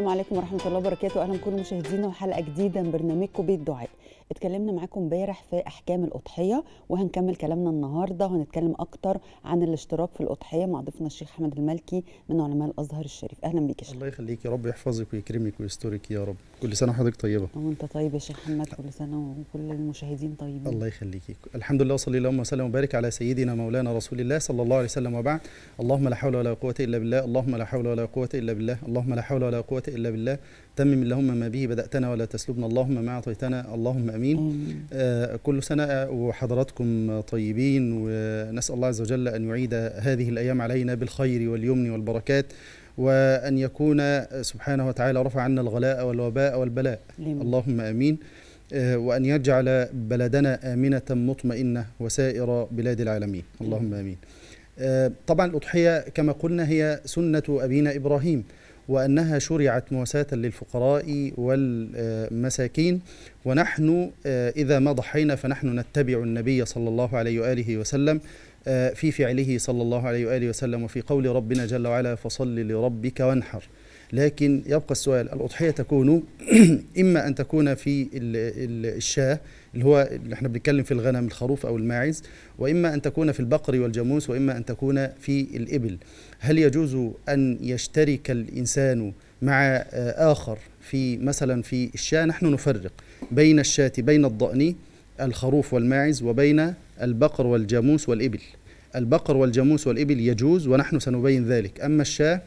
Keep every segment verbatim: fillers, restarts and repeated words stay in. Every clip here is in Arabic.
السلام عليكم ورحمة الله وبركاته. أهلا بكل مشاهدينا وحلقة جديدة من برنامجكم بيت دعاء. اتكلمنا معاكم امبارح في أحكام الأضحية وهنكمل كلامنا النهاردة وهنتكلم أكتر عن الاشتراك في الأضحية مع ضيفنا الشيخ أحمد المالكي من علماء الأزهر الشريف. أهلا بيك يا شيخ. الله يخليك، يا رب يحفظك ويكرمك ويسترك يا رب. كل سنة وحضرتك طيبة. وأنت طيب يا شيخ محمد، كل سنة وكل المشاهدين طيبين. الله يخليك. الحمد لله، صلى الله وسلم وبارك على سيدنا مولانا رسول الله صلى الله عليه وسلم، وبعد. اللهم لا حول ولا قوة إلا بالله، اللهم لا حول ولا قوة إلا بالله، اللهم لا حول ولا قوة إلا بالله. تمم اللهم ما به بدأتنا ولا تسلبنا، اللهم ما أعطيتنا، اللهم أمين. آمين. آه كل سنة وحضراتكم طيبين، ونسأل الله عز وجل أن يعيد هذه الأيام علينا بالخير واليمن والبركات، وأن يكون سبحانه وتعالى رفع عنا الغلاء والوباء والبلاء. آمين. اللهم أمين. آه وأن يجعل بلدنا آمنة مطمئنة وسائر بلاد العالمين. اللهم أمين. آه طبعا الأضحية كما قلنا هي سنة أبينا إبراهيم، وأنها شرعت مواساة للفقراء والمساكين، ونحن إذا ما ضحينا فنحن نتبع النبي صلى الله عليه وآله وسلم في فعله صلى الله عليه وآله وسلم، وفي قول ربنا جل وعلا فصل لربك وانحر. لكن يبقى السؤال، الأضحية تكون إما أن تكون في الشاة اللي هو اللي احنا بنتكلم في الغنم الخروف أو الماعز، وإما أن تكون في البقر والجاموس، وإما أن تكون في الإبل. هل يجوز أن يشترك الإنسان مع آخر في مثلا في الشاة؟ نحن نفرق بين الشاة، بين الضأن الخروف والماعز، وبين البقر والجاموس والإبل. البقر والجاموس والإبل يجوز ونحن سنبين ذلك، أما الشاة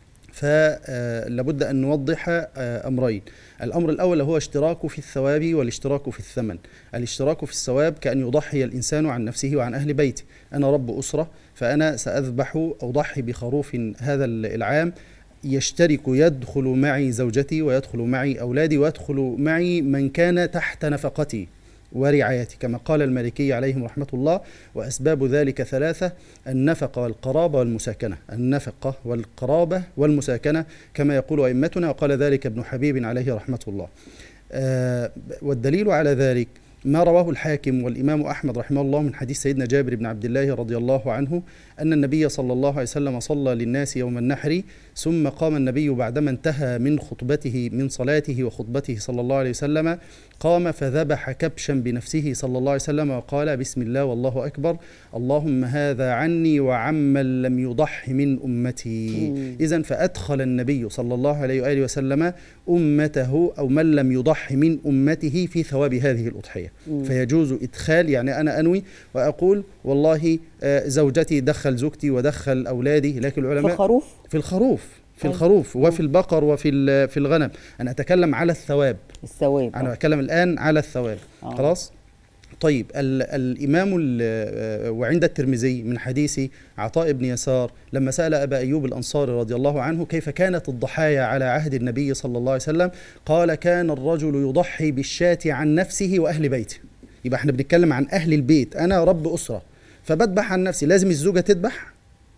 فلابد أن نوضح أمرين. الأمر الأول هو اشتراك في الثواب والاشتراك في الثمن. الاشتراك في الثواب كأن يضحي الإنسان عن نفسه وعن أهل بيته. أنا رب أسرة، فأنا سأذبح أضحي بخروف هذا العام، يشترك يدخل معي زوجتي ويدخل معي أولادي ويدخل معي من كان تحت نفقتي ورعايتي، كما قال المالكي عليهم رحمة الله: وأسباب ذلك ثلاثة: النفقة والقرابة والمساكنة. النفقة والقرابة والمساكنة كما يقول أئمتنا، وقال ذلك ابن حبيب عليه رحمة الله. آه والدليل على ذلك ما رواه الحاكم والإمام أحمد رحمه الله من حديث سيدنا جابر بن عبد الله رضي الله عنه أن النبي صلى الله عليه وسلم صلى للناس يوم النحر، ثم قام النبي بعدما انتهى من خطبته من صلاته وخطبته صلى الله عليه وسلم، قام فذبح كبشا بنفسه صلى الله عليه وسلم وقال: بسم الله والله أكبر، اللهم هذا عني وعمن لم يضح من أمتي. إذن فأدخل النبي صلى الله عليه وآله وسلم أمته أو من لم يضح من أمته في ثواب هذه الأضحية. مم. فيجوز إدخال، يعني أنا أنوي وأقول والله زوجتي دخل زوجتي ودخل أولادي، لكن العلماء في الخروف في الخروف في الخروف وفي البقر وفي في الغنم. أنا أتكلم على الثواب الثواب أنا أتكلم الآن على الثواب. آه. خلاص. طيب الإمام وعند الترمذي من حديث عطاء بن يسار لما سأل أبا أيوب الأنصاري رضي الله عنه كيف كانت الضحايا على عهد النبي صلى الله عليه وسلم، قال: كان الرجل يضحي بالشاة عن نفسه وأهل بيته. يبقى احنا بنتكلم عن أهل البيت، أنا رب أسرة فبذبح عن نفسي، لازم الزوجة تذبح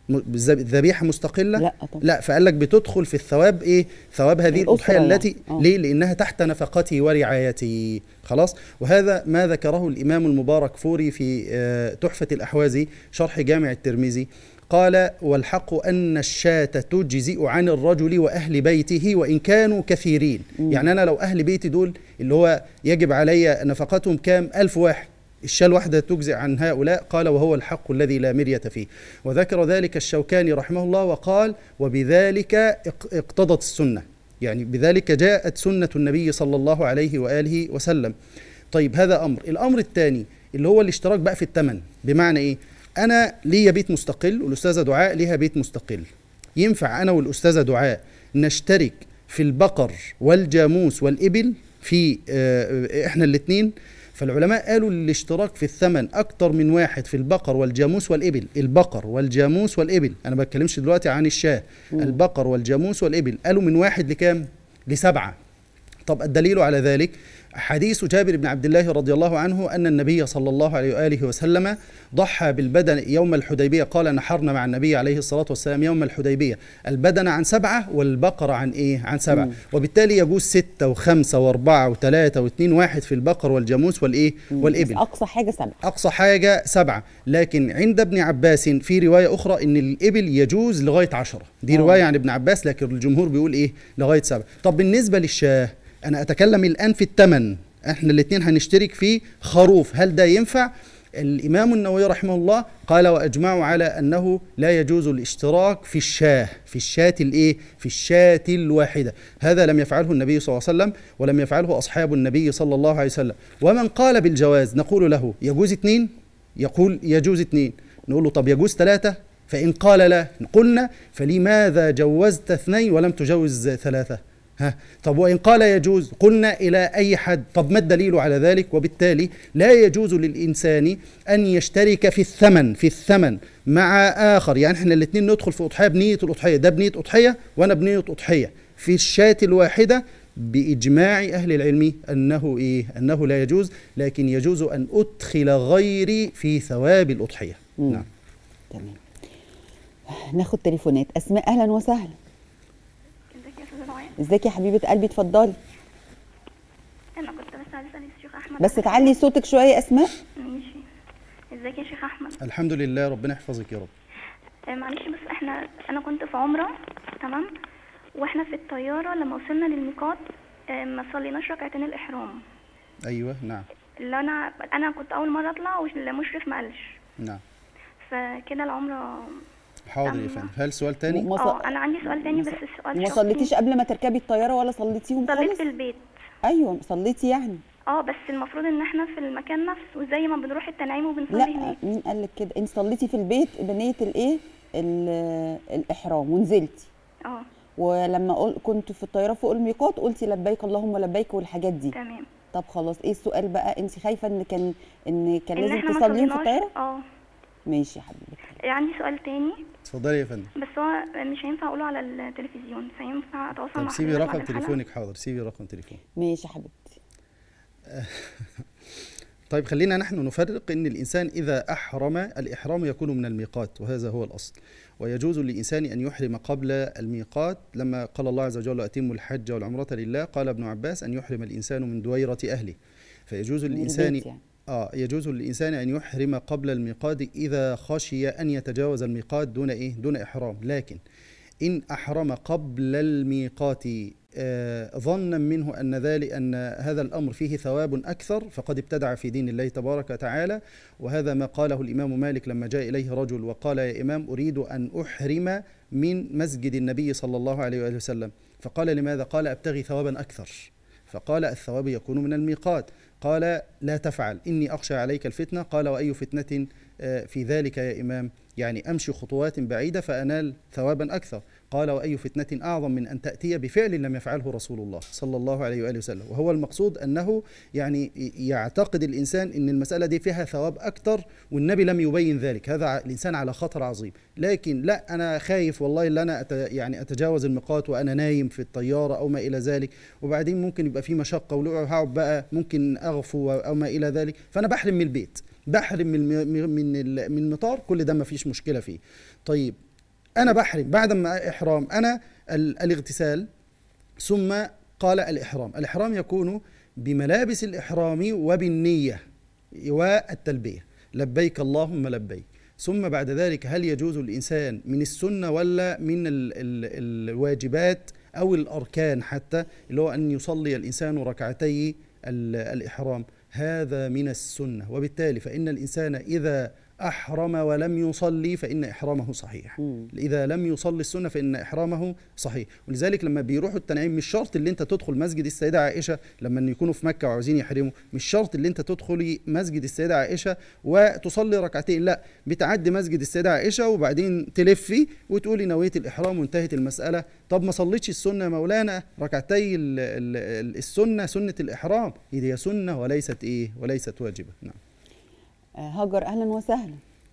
ذبيحة مستقلة؟ لا طبعا. لا، فقال لك بتدخل في الثواب ايه؟ ثواب هذه الأضحية التي يعني. ليه؟ لأنها تحت نفقتي ورعايتي. خلاص. وهذا ما ذكره الإمام المبارك فوري في تحفة الأحوازي شرح جامع الترمذي، قال: والحق أن الشاة تجزئ عن الرجل وأهل بيته وإن كانوا كثيرين. م. يعني أنا لو أهل بيتي دول اللي هو يجب علي نفقتهم كام؟ ألف واحد، الشاة الواحدة تجزئ عن هؤلاء. قال: وهو الحق الذي لا مرية فيه. وذكر ذلك الشوكاني رحمه الله وقال: وبذلك اقتضت السنة، يعني بذلك جاءت سنة النبي صلى الله عليه وآله وسلم. طيب هذا أمر. الأمر الثاني اللي هو الاشتراك بقى في الثمن. بمعنى إيه؟ أنا ليا بيت مستقل والأستاذة دعاء ليها بيت مستقل، ينفع أنا والأستاذة دعاء نشترك في البقر والجاموس والإبل في اه إحنا الاثنين؟ فالعلماء قالوا الاشتراك في الثمن أكتر من واحد في البقر والجاموس والإبل. البقر والجاموس والإبل، أنا ما بتكلمش دلوقتي عن الشاة. البقر والجاموس والإبل قالوا من واحد لكام؟ لسبعة. طب الدليل على ذلك حديث جابر بن عبد الله رضي الله عنه أن النبي صلى الله عليه وآله وسلم ضحى بالبدن يوم الحديبية. قال نحرنا مع النبي عليه الصلاة والسلام يوم الحديبية البدن عن سبعة والبقر عن إيه؟ عن سبعة. مم. وبالتالي يجوز ستة وخمسة وأربعة وثلاثة واثنين واحد في البقر والجاموس والإيه؟ والإبل. أقصى حاجة سبعة. أقصى حاجة سبعة. لكن عند ابن عباس في رواية أخرى إن الإبل يجوز لغاية عشرة. دي أوه. رواية عن ابن عباس، لكن الجمهور بيقول إيه؟ لغاية سبعة. طب بالنسبة للشاه، أنا أتكلم الآن في الثمن، احنا الاثنين هنشترك في خروف، هل ده ينفع؟ الإمام النووي رحمه الله قال وأجمعوا على أنه لا يجوز الاشتراك في الشاه، في الشاة الإيه؟ في الشاة الواحدة. هذا لم يفعله النبي صلى الله عليه وسلم ولم يفعله أصحاب النبي صلى الله عليه وسلم. ومن قال بالجواز نقول له يجوز اثنين؟ يقول يجوز اثنين. نقول له طب يجوز ثلاثة؟ فإن قال لا قلنا فلماذا جوزت اثنين ولم تجوز ثلاثة؟ ها طب وإن قال يجوز قلنا إلى أي حد؟ طب ما الدليل على ذلك؟ وبالتالي لا يجوز للإنسان أن يشترك في الثمن في الثمن مع آخر. يعني احنا الاثنين ندخل في أضحية بنية الأضحية، ده بنية أضحية وأنا بنية أضحية في الشاة الواحدة، بإجماع أهل العلم أنه إيه؟ أنه لا يجوز، لكن يجوز أن أدخل غيري في ثواب الأضحية. مم. نعم. تمام. ناخد تليفونات. أسماء أهلا وسهلا. ازيك يا حبيبه قلبي؟ اتفضلي. انا كنت بس عايزه اسال الشيخ احمد بس تعلي صوتك شويه يا اسماء. ماشي. ازيك يا شيخ احمد؟ الحمد لله، ربنا يحفظك يا رب. آه معلش بس احنا انا كنت في عمره تمام، واحنا في الطياره لما وصلنا للميقات آه ما صليناش ركعتين الاحرام. ايوه نعم. اللي انا انا كنت اول مره اطلع والمشرف ما قالش. نعم. فكده العمره. حاضر يا فندم. هل سؤال تاني؟ اه انا عندي سؤال تاني بس السؤال ما صليتيش قبل ما تركبي الطياره ولا صليتيهم خالص؟ صليت في البيت. ايوه صليتي يعني. اه بس المفروض ان احنا في المكان نفسه زي ما بنروح التنعيم وبنصلي هناك. لا مين قال لك كده؟ انت صليتي في البيت بنيه الايه؟ الاحرام ونزلتي. اه ولما قل... كنت في الطياره فوق الميقات قلتي لبيك اللهم لبيك والحاجات دي. تمام. طب خلاص، ايه السؤال بقى؟ انت خايفه ان كان ان كان إن لازم تصليهم في الطياره؟ اه ماشي يا حبيبتي. عندي سؤال تاني. اتفضلي يا فندم. بس هو مش هينفع اقوله على التلفزيون، فينفع اتواصل مع حضرتك؟ سيبي رقم تليفونك. حاضر سيبي رقم تليفون. ماشي يا حبيبتي. طيب خلينا نحن نفرق ان الانسان اذا احرم، الاحرام يكون من الميقات وهذا هو الاصل، ويجوز للانسان ان يحرم قبل الميقات. لما قال الله عز وجل اتموا الحج والعمرة لله، قال ابن عباس ان يحرم الانسان من دويرة اهله. فيجوز للانسان يعني. اه يجوز للانسان ان يحرم قبل الميقات اذا خشي ان يتجاوز الميقات دون ايه؟ دون احرام. لكن ان احرم قبل الميقات آه ظنا منه ان ذلك ان هذا الامر فيه ثواب اكثر فقد ابتدع في دين الله تبارك وتعالى. وهذا ما قاله الامام مالك لما جاء اليه رجل وقال يا امام اريد ان احرم من مسجد النبي صلى الله عليه واله وسلم. فقال لماذا؟ قال ابتغي ثوابا اكثر. فقال الثواب يكون من الميقات. قال لا تفعل إني أخشى عليك الفتنة. قال وأي فتنة في ذلك يا إمام؟ يعني أمشي خطوات بعيدة فأنال ثوابا أكثر. قال وأي فتنة أعظم من أن تأتي بفعل لم يفعله رسول الله صلى الله عليه وآله وسلم. وهو المقصود أنه يعني يعتقد الإنسان أن المسألة دي فيها ثواب أكثر والنبي لم يبين ذلك. هذا الإنسان على خطر عظيم. لكن لا أنا خايف والله اللي أنا أت يعني أتجاوز الميقات وأنا نايم في الطيارة أو ما إلى ذلك، وبعدين ممكن يبقى في مشقة وهقعد بقى ممكن أغفو أو ما إلى ذلك، فأنا بحرم من البيت، بحرم من من من المطار، كل ده ما فيش مشكلة فيه. طيب أنا بحرم بعد ما إحرام أنا الاغتسال، ثم قال الإحرام. الإحرام يكون بملابس الإحرام وبالنية والتلبية لبيك اللهم لبيك. ثم بعد ذلك هل يجوز الإنسان من السنة ولا من ال ال الواجبات أو الأركان حتى اللي هو أن يصلي الإنسان ركعتي الإحرام؟ هذا من السنة. وبالتالي فإن الإنسان إذا أحرم ولم يصلي فإن إحرامه صحيح. مم. إذا لم يصلي السنة فإن إحرامه صحيح. ولذلك لما بيروحوا التنعيم مش شرط اللي أنت تدخل مسجد السيدة عائشة لما يكونوا في مكة وعاوزين يحرموا، مش شرط اللي أنت تدخلي مسجد السيدة عائشة وتصلي ركعتين، لا، بتعدي مسجد السيدة عائشة وبعدين تلفي وتقولي نويت الإحرام وانتهت المسألة. طب ما صليتش السنة يا مولانا، ركعتي السنة سنة الإحرام، هي سنة وليست إيه؟ وليست واجبة. نعم. هاجر اهلا وسهلا.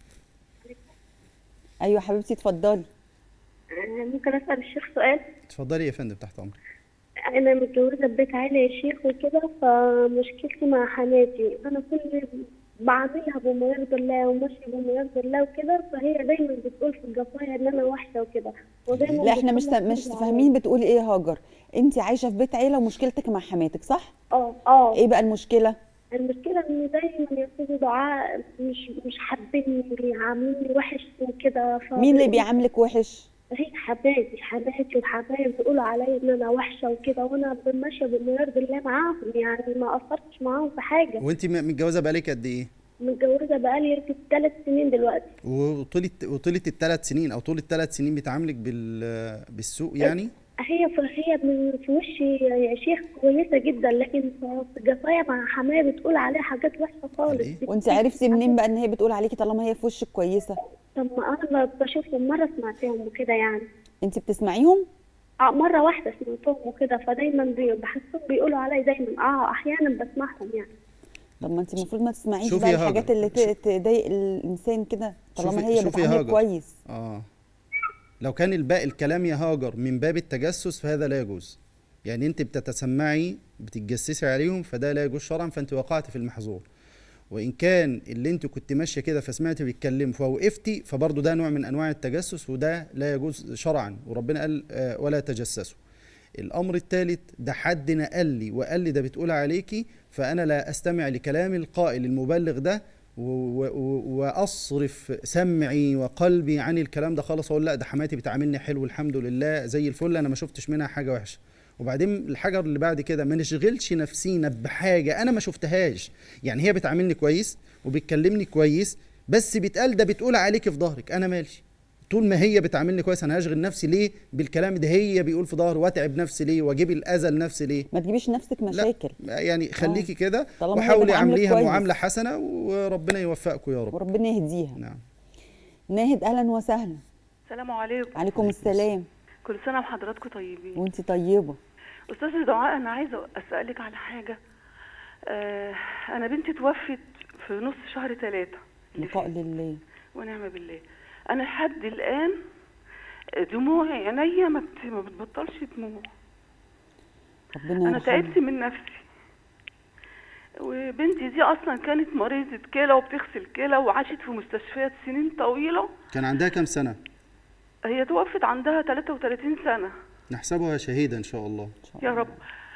ايوه حبيبتي اتفضلي. ممكن اسال الشيخ سؤال؟ اتفضلي يا فندم تحت امرك. انا متجوزه في بيت عيله يا شيخ وكده، فمشكلتي مع حماتي انا كل بعملها بما يرضي الله وماشيه بما يرضي الله وكده، فهي دايما بتقول في الجفايه ان انا وحشه وكده، ودايما لا احنا مش بتطلع مش ترجع فاهمين عليا. بتقولي ايه يا هاجر. انت عايشه في بيت عيله ومشكلتك مع حماتك صح؟ اه اه ايه بقى المشكله؟ المشكله ان دايما يقولوا دعاء مش مش حابيني، عامليني وحش وكده، مين اللي فبيقولوا بيعاملك وحش؟ هي حبايبي حبايبي وحبايبي بيقولوا عليا ان انا وحشه وكده، وانا ماشيه بما يرضي الله معاهم، يعني ما قصرتش معاهم في حاجه. وانت م- متجوزه بقالك قد ايه؟ متجوزه بقالي يمكن ثلاث سنين دلوقتي. وطول وطول الثلاث سنين او طول الثلاث سنين بتعاملك بال بالسوء يعني؟ هي هي من في وشي يا شيخ كويسه جدا، لكن في جفايا مع حمايه بتقول عليها حاجات وحشه خالص. إيه؟ وانت عرفتي منين بقى ان هي بتقول عليكي طالما هي في وشك كويسه؟ طب ما انا بشوفهم مره سمعتهم وكده يعني. انت بتسمعيهم؟ اه مره واحده سمعتهم وكده، فدايما بي- بحسهم بيقولوا عليا دايما، اه احيانا بسمعهم يعني. طب ما انت المفروض ما تسمعيش شوفي بقى يا الحاجات هاجر، اللي ت- شو- تضايق الانسان كده طالما شوفي هي شوفي يا بتعاملك هاجر. كويس. اه لو كان الباقي الكلام يا هاجر من باب التجسس فهذا لا يجوز. يعني انت بتتسمعي بتتجسسي عليهم فده لا يجوز شرعا، فانت وقعت في المحظور. وان كان اللي انت كنت ماشيه كده فسمعتي بيتكلموا فوقفتي فبرضه ده نوع من انواع التجسس وده لا يجوز شرعا، وربنا قال آه ولا تجسسوا. الامر الثالث ده حد نقل لي وقال لي ده بتقول عليكي، فانا لا استمع لكلام القائل المبلغ ده و- و- واصرف سمعي وقلبي عن الكلام ده خالص، اقول لا ده حماتي بتعاملني حلو الحمد لله زي الفل انا ما شفتش منها حاجه وحشه. وبعدين الحجر اللي بعد كده ما نشغلش نفسينا بحاجه انا ما شفتهاش. يعني هي بتعاملني كويس وبتكلمني كويس بس بيتقال ده بتقول عليكي في ظهرك، انا مالي. طول ما هي بتعاملني كويس انا هشغل نفسي ليه بالكلام ده هي بيقول في ظهري، واتعب نفسي ليه واجيب الاذى لنفسي ليه؟ ما تجيبيش نفسك مشاكل. لا يعني خليكي كده طالما هي وحاولي بتعاملك اعمليها كويس. معامله حسنه وربنا يوفقكم يا رب. وربنا يهديها. نعم. ناهد اهلا وسهلا. السلام عليكم. عليكم السلام. كل سنة وحضراتكم طيبين. وانت طيبه. أستاذة دعاء أنا عايزة أسألك على حاجة. آه أنا بنتي توفت في نص شهر ثلاثة. بقاء لله. ونعم بالله. أنا لحد الآن دموع عينيا ما بت- ما بتبطلش دموع. ربنا أنا يرحمها. تعبت من نفسي. وبنتي دي أصلا كانت مريضة كلى وبتغسل كلى وعاشت في مستشفيات سنين طويلة. كان عندها كام سنه؟ هي توفت عندها ثلاثة وثلاثين سنة. نحسبها شهيده ان شاء الله. يا رب.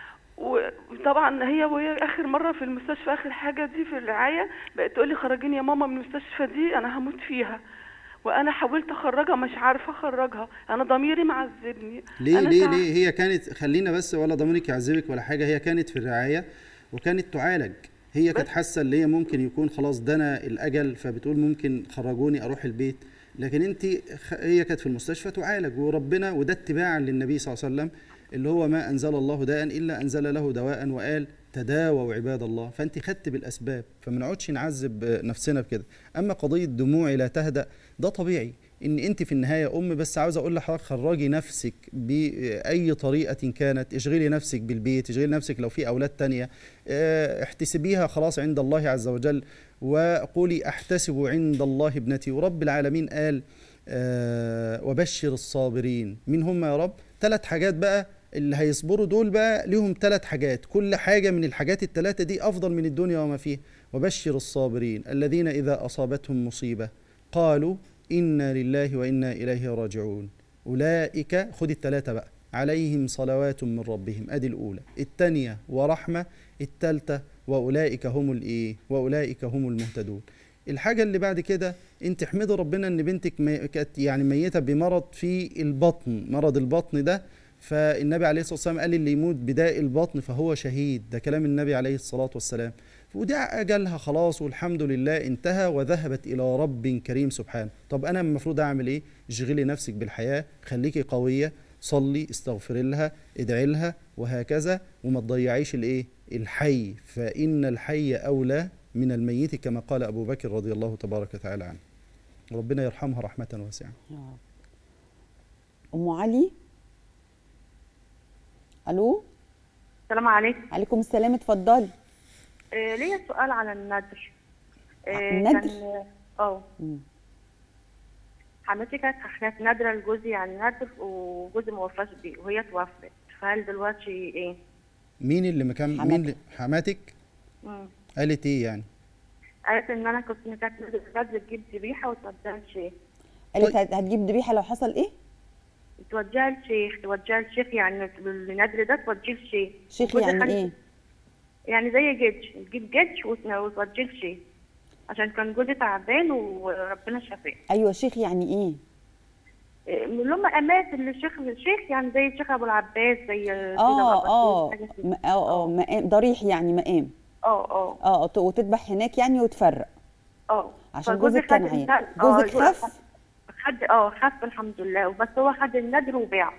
وطبعا هي وهي اخر مره في المستشفى اخر حاجه دي في الرعايه بقت تقول لي خرجيني يا ماما من المستشفى دي انا هموت فيها. وانا حاولت اخرجها مش عارفه اخرجها، انا ضميري معذبني. ليه أنا ليه تع- ليه هي كانت، خلينا بس ولا ضميرك يعذبك ولا حاجه، هي كانت في الرعايه وكانت تعالج. هي كانت حاسه اللي هي ممكن يكون خلاص دنا الاجل فبتقول ممكن خرجوني اروح البيت، لكن انت خ- هي كانت في المستشفى تعالج وربنا، وده اتباعا للنبي صلى الله عليه وسلم اللي هو ما انزل الله داء الا انزل له دواء وقال تداووا عباد الله. فانت خدت بالاسباب فما نقعدش نعذب نفسنا بكده. اما قضيه دموعي لا تهدأ ده طبيعي ان انت في النهايه ام، بس عاوز اقول لحضرتك خرجي نفسك باي طريقه كانت، اشغلي نفسك بالبيت، اشغلي نفسك لو في اولاد تانية اه، احتسبيها خلاص عند الله عز وجل وقولي احتسب عند الله ابنتي. ورب العالمين قال اه وبشر الصابرين. مين هم يا رب؟ ثلاث حاجات بقى اللي هيصبروا دول بقى ليهم ثلاث حاجات، كل حاجه من الحاجات الثلاثه دي افضل من الدنيا وما فيها. وبشر الصابرين الذين اذا اصابتهم مصيبه قالوا إنا لله وإنا إليه راجعون أولئك، خد الثلاثة بقى، عليهم صلوات من ربهم، أدي الأولى. الثانية ورحمة، الثالثة وأولئك هم الإيه؟ وأولئك هم المهتدون. الحاجة اللي بعد كده أنت احمدي ربنا إن بنتك مي... كانت يعني ميتة بمرض في البطن، مرض البطن ده فالنبي عليه الصلاة والسلام قال اللي يموت بداء البطن فهو شهيد، ده كلام النبي عليه الصلاة والسلام. وده أجلها خلاص والحمد لله انتهى وذهبت إلى رب كريم سبحانه. طب أنا المفروض أعمل إيه؟ اشغلي نفسك بالحياة، خليكي قوية، صلي، استغفري لها، ادعي لها وهكذا، وما تضيعيش الإيه؟ الحي، فإن الحي أولى من الميت كما قال أبو بكر رضي الله تبارك وتعالى عنه. ربنا يرحمها رحمة واسعة. أم علي. ألو. السلام عليكم. عليكم السلام، اتفضلي. آه ليا سؤال على الندر. آه الندر؟ كان اه حماتي كانت كانت نادرة لجوزي، يعني ندر وجوزي ما وفاش بيه وهي توفت، فهل دلوقتي ايه؟ مين اللي مكان مين اللي حماتك؟ مم. قالت ايه يعني؟ قالت ان انا كنت متاكده تجيب ذبيحه وتوديها للشيخ. قالت هت- هتجيب ذبيحه لو حصل ايه؟ توديها للشيخ توديها للشيخ يعني النذر ده توديه للشيخ. شيخ وجوزها يعني خد- ايه؟ يعني زي جدج، تجيب جدج وت- وتوديه للشيخ عشان كان جوزي تعبان وربنا شفاه. ايوه شيخ يعني ايه؟ إيه، اللي هم امات اللي الشيخ الشيخ يعني زي الشيخ ابو العباس زي سيدنا اه أبو اه العباس، حاجة كده. م- اه اه مقام ضريح يعني مقام. اه اه اه ت- وتذبح هناك يعني وتفرق اه عشان فجوزي جوزك كان خد عيان. النذر- جوزك آه، خف؟ خد اه خف الحمد لله، بس هو خد النذر وباعه.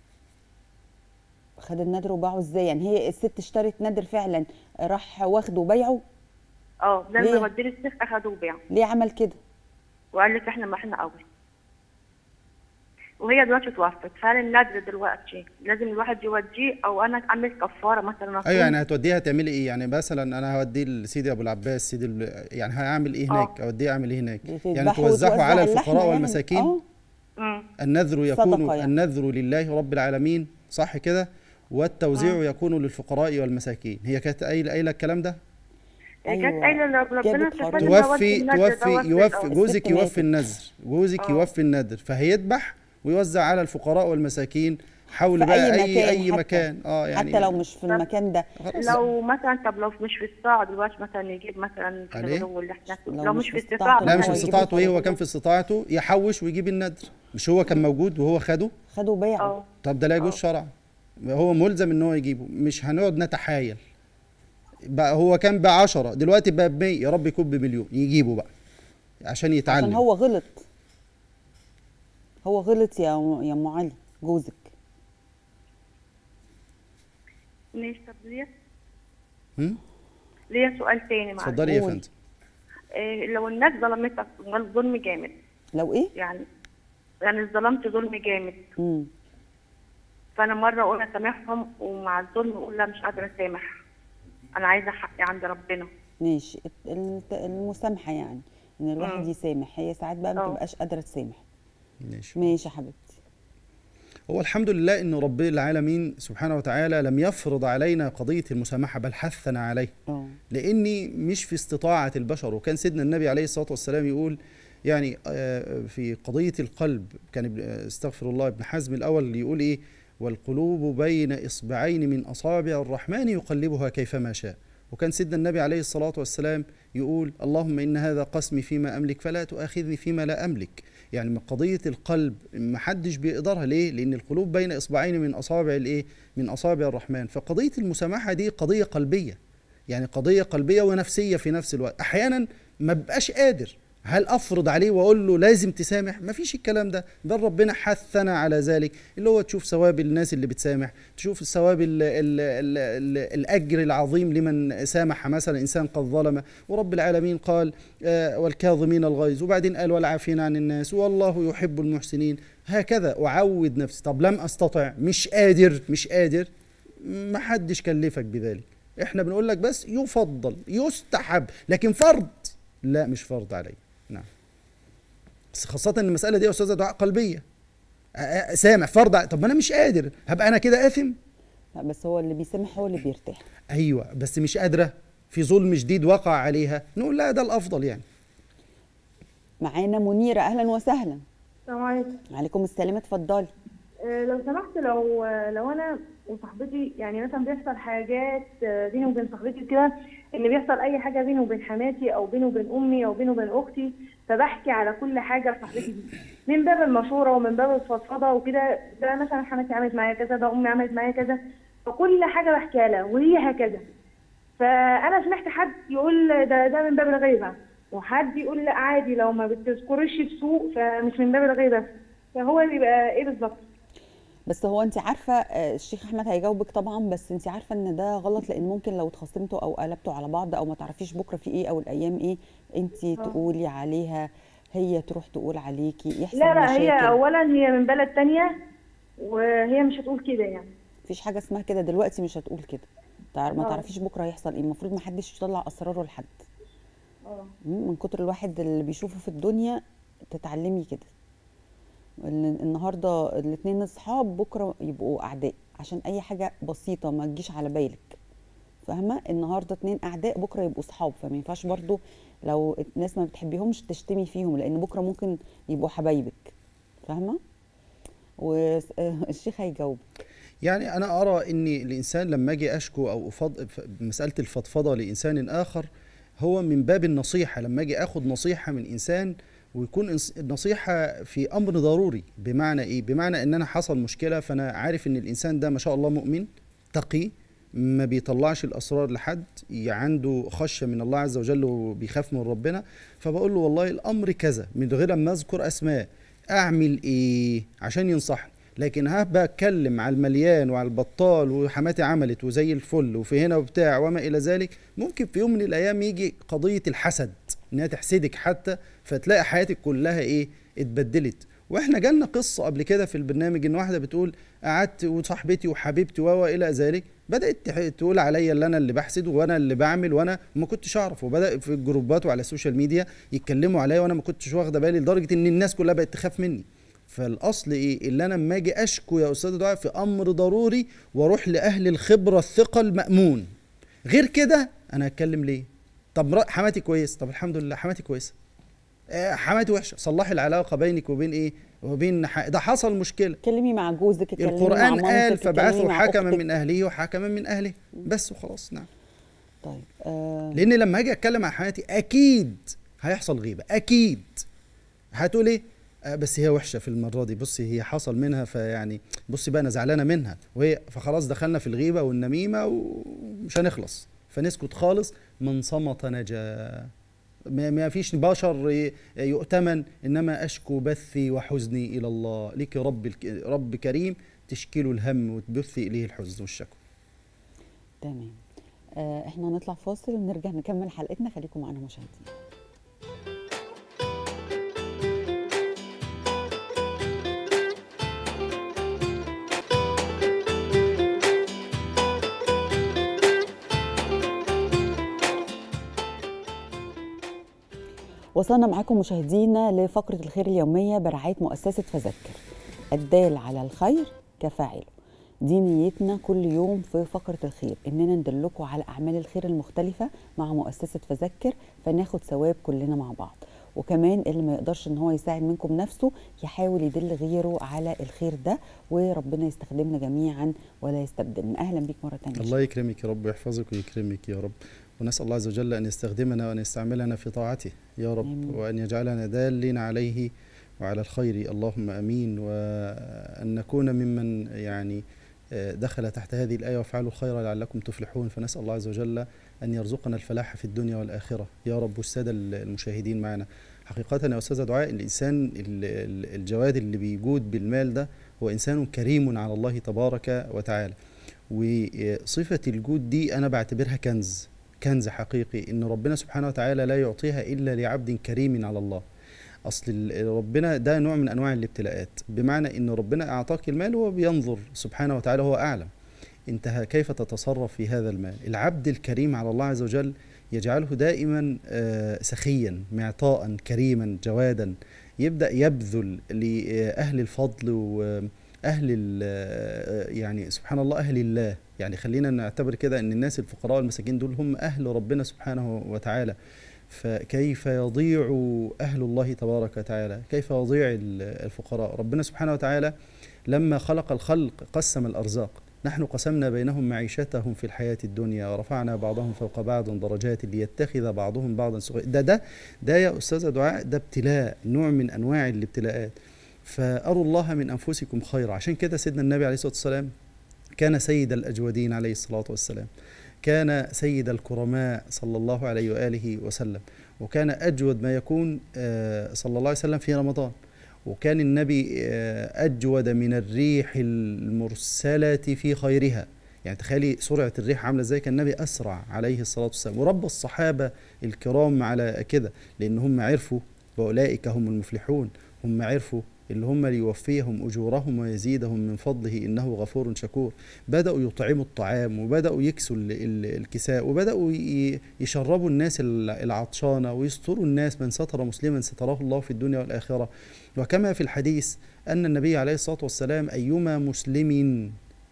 خد النذر وباعه ازاي؟ يعني هي الست اشترت نذر فعلا راح واخده وبيعه؟ اه ليه؟ لما وديه الشيخ اخده وباعه ليه عمل كده؟ وقال لك احنا ما احنا قوي. وهي دلوقتي توفت، فهل النذر دلوقتي لازم الواحد يوديه او انا اعمل كفاره مثلا؟ ايوه يعني هتوديها تعملي ايه؟ يعني مثلا انا هوديه لسيدي ابو العباس سيدي ال- يعني هعمل ايه هناك؟ آه. اوديه اعمل ايه هناك؟ يعني بتذبحوا توزعوا وتوزع على اللحمة الفقراء يعني؟ والمساكين. اه امم النذر يكون صدقة يعني. النذر لله رب العالمين، صح كده؟ والتوزيع يكون للفقراء والمساكين. هي كانت قايله قايله الكلام ده؟ كانت أيوة. قايله لو ربنا جابت شفاني قرار. ما توفي ودي النذر توفي دوت يوفي اه. جوزك الست يوفي ماتت. النذر، جوزك آه. يوفي النذر، فهيذبح ويوزع على الفقراء والمساكين حول في بقى أي اي مكان اي حتى. مكان. اه يعني حتى لو مش في المكان ده. خلاص. لو مثلا طب لو مش في استطاعه دلوقتي مثلا يجيب مثلا في عليه؟ الغلو اللي احنا لو لو مش مش في في استطاعه استطاعته لا مش هو في يجيب استطاعته. ايه هو الفقراء. كان في استطاعته يحوش ويجيب النذر، مش هو كان موجود وهو خده؟ خده وبيعه. اه طب ده لا يجوز آه. شرعا، هو ملزم ان هو يجيبه، مش هنقعد نتحايل. بقى هو كان ب عشرة دلوقتي بقى ب مية، يا رب يكون بمليون، يجيبه بقى عشان يتعلم. عشان هو غلط. هو غلط يا يا ام علي جوزك. ماشي. طب ليا هم؟ ليا سؤال تاني معلش. اتفضلي يا قول. فندم. إيه لو الناس ظلمتك ظلم جامد لو ايه؟ يعني يعني ظلمت ظلم جامد، امم فانا مره اقول اسامحهم ومع الظلم اقول لا مش قادره اسامح، انا عايزه حقي عند ربنا. ماشي. الت- المسامحه يعني ان الواحد مم. يسامح، هي ساعات بقى ما اه. تبقاش قادره تسامح. ماشي. ماشي يا حبيبتي. هو الحمد لله ان رب العالمين سبحانه وتعالى لم يفرض علينا قضيه المسامحه، بل حثنا عليه، اه لاني مش في استطاعه البشر. وكان سيدنا النبي عليه الصلاه والسلام يقول يعني آه، في قضيه القلب، كان ابن- آه، استغفر الله ابن حزم الاول يقول ايه: والقلوب بين اصبعين من اصابع الرحمن يقلبها كيفما شاء. وكان سيدنا النبي عليه الصلاه والسلام يقول: اللهم ان هذا قسمي فيما املك فلا تؤاخذني فيما لا املك. يعني من قضيه القلب ما حدش بيقدرها. ليه؟ لان القلوب بين اصبعين من اصابع الايه؟ من اصابع الرحمن. فقضيه المسامحه دي قضيه قلبيه، يعني قضيه قلبيه ونفسيه في نفس الوقت. احيانا ما بقاش قادر، هل افرض عليه واقول له لازم تسامح؟ ما فيش الكلام ده، بل ربنا حثنا على ذلك، اللي هو تشوف ثواب الناس اللي بتسامح، تشوف الثواب ال ال ال ال الاجر العظيم لمن سامح مثلا انسان قد ظلم. ورب العالمين قال آه والكاظمين الغيظ، وبعدين قال والعافين عن الناس والله يحب المحسنين. هكذا اعود نفسي. طب لم استطع، مش قادر مش قادر ما حدش كلفك بذلك. احنا بنقول لك بس يفضل يستحب، لكن فرض لا، مش فرض علي. نعم. بس خاصة ان المسألة دي يا استاذة دعاء قلبية. أ- أ- سامح فرض ع- طب ما انا مش قادر، هبقى انا كده آثم؟ لا، بس هو اللي بيسامح هو اللي بيرتاح. ايوه بس مش قادرة، في ظلم شديد وقع عليها، نقول لا ده الافضل يعني. معانا منيره، اهلا وسهلا. السلام عليكم. عليكم السلام، اتفضلي. آه، لو سمحت، لو آه، لو انا وصاحبتي يعني مثلا بيحصل حاجات آه، بيني وبين صاحبتي كده، ان بيحصل اي حاجه بيني وبين حماتي او بيني وبين امي او بيني وبين اختي، فبحكي على كل حاجه لصاحبتي دي من باب المشوره ومن باب الفضفضه وكده. ده مثلا حماتي عملت معايا كذا، ده امي عملت معايا كذا، فكل حاجه بحكيها لها وهي هكذا. فانا سمعت حد يقول ده ده من باب الغيبه، وحد يقول لا عادي لو ما بتذكرش بسوء فمش من باب الغيبه. فهو بيبقى ايه بالظبط؟ بس هو انت عارفه آه، الشيخ احمد هيجاوبك طبعا، بس انت عارفه ان ده غلط، لان ممكن لو اتخاصمتوا او قلبتوا على بعض او ما تعرفيش بكره في ايه او الايام ايه، انت تقولي عليها، هي تروح تقول عليكي، يحصل لا لا، مشاكل. هي اولا هي من بلد تانية وهي مش هتقول كده يعني. مفيش حاجه اسمها كده دلوقتي، مش هتقول كده. تع- ما آه. تعرفيش بكره هيحصل ايه. المفروض ما حدش يطلع اسراره لحد. اه مم، من كتر الواحد اللي بيشوفه في الدنيا تتعلمي كده. ال- النهارده الاثنين اصحاب، بكره يبقوا اعداء عشان اي حاجه بسيطه ما تجيش على بالك. فاهمه؟ النهارده اتنين اعداء بكره يبقوا صحاب، فما ينفعش برضو لو الناس ما بتحبيهمش تشتمي فيهم، لان بكره ممكن يبقوا حبايبك. فاهمه؟ والشيخ هيجاوب. يعني انا ارى ان الانسان لما اجي اشكو او افض مساله الفضفضه لانسان اخر هو من باب النصيحه. لما اجي اخد نصيحه من انسان ويكون النصيحه في امر ضروري، بمعنى ايه؟ بمعنى ان انا حصل مشكله، فانا عارف ان الانسان ده ما شاء الله مؤمن تقي، ما بيطلعش الاسرار لحد، عنده خشيه من الله عز وجل وبيخاف من ربنا، فبقول له والله الامر كذا من غير ما اذكر اسماء، اعمل ايه عشان ينصحني. لكن هبقى اتكلم على المليان وعلى البطال وحماتي عملت وزي الفل وفي هنا وبتاع وما الى ذلك، ممكن في يوم من الايام يجي قضيه الحسد انها تحسدك حتى، فتلاقي حياتك كلها ايه؟ اتبدلت. واحنا جالنا قصه قبل كده في البرنامج ان واحده بتقول قعدت وصاحبتي وحبيبتي و الى ذلك بدات تقول عليا اللي انا اللي بحسد وانا اللي بعمل وانا ما كنتش اعرف، وبدا في الجروبات وعلى السوشيال ميديا يتكلموا عليا وانا ما كنتش واخده بالي، لدرجه ان الناس كلها بقت تخاف مني. فالاصل ايه؟ اللي انا لما اجي اشكو يا استاذ دعاء في امر ضروري واروح لاهل الخبره الثقه المامون. غير كده انا هتكلم ليه؟ طب حماتي كويس، طب الحمد لله حماتي كويسه. آه حماتي وحشه، صلحي العلاقه بينك وبين ايه؟ وبين ح... ده حصل مشكله. اتكلمي مع جوزك، اتكلمي مع القران مامتك، قال فبعثوا حكما أختك. من اهله وحكما من اهله، بس وخلاص. نعم. طيب آه لان لما اجي اتكلم عن حياتي اكيد هيحصل غيبه، اكيد هتقول ايه؟ بس هي وحشه في المره دي، بصي هي حصل منها، فيعني بصي بقى انا زعلانه منها وهي، فخلاص دخلنا في الغيبه والنميمه ومش هنخلص، فنسكت خالص. من صمت نجا. ما فيش بشر يؤتمن، انما اشكو بثي وحزني الى الله. لك رب رب كريم تشكيله الهم وتبثي اليه الحزن والشكوى. تمام. آه احنا هنطلع فاصل ونرجع نكمل حلقتنا، خليكم معنا مشاهدين. وصلنا معاكم مشاهدينا لفقرة الخير اليومية برعاية مؤسسة فذكر، الدال على الخير كفاعله. دي نيتنا كل يوم في فقرة الخير، إننا ندلكم على أعمال الخير المختلفة مع مؤسسة فذكر، فناخد ثواب كلنا مع بعض. وكمان اللي ما يقدرش ان هو يساعد منكم نفسه يحاول يدل غيره على الخير ده، وربنا يستخدمنا جميعا ولا يستبدلنا. اهلا بيك مره ثانيه. الله يكرمك يا رب ويحفظك ويكرمك يا رب، ونسال الله عز وجل ان يستخدمنا وان يستعملنا في طاعته يا رب. آمين. وان يجعلنا دالين عليه وعلى الخير، اللهم امين. وان نكون ممن يعني دخل تحت هذه الآية وفعلوا الخير لعلكم تفلحون. فنسأل الله عز وجل أن يرزقنا الفلاح في الدنيا والآخرة يا رب. والسادة المشاهدين معنا، حقيقة يا أستاذة دعاء، الإنسان الجواد اللي بيجود بالمال ده هو إنسان كريم على الله تبارك وتعالى. وصفة الجود دي أنا بعتبرها كنز، كنز حقيقي، إن ربنا سبحانه وتعالى لا يعطيها إلا لعبد كريم على الله. أصل ربنا ده نوع من أنواع الابتلاءات، بمعنى إن ربنا أعطاك المال وهو بينظر سبحانه وتعالى، هو أعلم أنت كيف تتصرف في هذا المال. العبد الكريم على الله عز وجل يجعله دائما سخيا معطاء كريما جوادا، يبدأ يبذل لأهل الفضل وأهل يعني سبحان الله أهل الله. يعني خلينا نعتبر كده أن الناس الفقراء والمساكين دول هم أهل ربنا سبحانه وتعالى. فكيف يضيع أهل الله تبارك وتعالى؟ كيف يضيع الفقراء؟ ربنا سبحانه وتعالى لما خلق الخلق قسم الأرزاق، نحن قسمنا بينهم معيشتهم في الحياة الدنيا ورفعنا بعضهم فوق بعض درجات ليتخذ بعضهم بعضا سخريا. ده ده ده يا أستاذة دعاء ده ابتلاء، نوع من أنواع الابتلاءات. فأروا الله من أنفسكم خيرا. عشان كده سيدنا النبي عليه الصلاة والسلام كان سيد الأجودين عليه الصلاة والسلام، كان سيد الكرماء صلى الله عليه وآله وسلم، وكان أجود ما يكون صلى الله عليه وسلم في رمضان. وكان النبي أجود من الريح المرسلة في خيرها. يعني تخيلي سرعة الريح عاملة ازاي، كان النبي أسرع عليه الصلاة والسلام. ورب الصحابة الكرام على كده، لأن هم عرفوا وأولئك هم المفلحون، هم عرفوا اللي هم ليوفيهم أجورهم ويزيدهم من فضله إنه غفور شكور. بدأوا يطعموا الطعام، وبدأوا يكسوا الكساء، وبدأوا يشربوا الناس العطشانة، ويستروا الناس. من ستر مسلما ستره الله في الدنيا والآخرة. وكما في الحديث أن النبي عليه الصلاة والسلام أيما مسلم